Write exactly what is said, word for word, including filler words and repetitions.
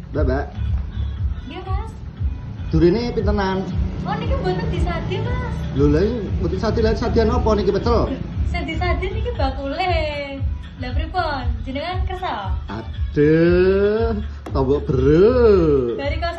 Mbak, Mbak. Iya, Mas. Durine pintenan? Oh, niki mboten disadi, Mas. Lho, lha iki mboten sadi lan sadian apa niki pecel? Sadi-sadi niki bakule. Lah pripun? Jenengan kersa? Aduh, tombok bro. Dari kos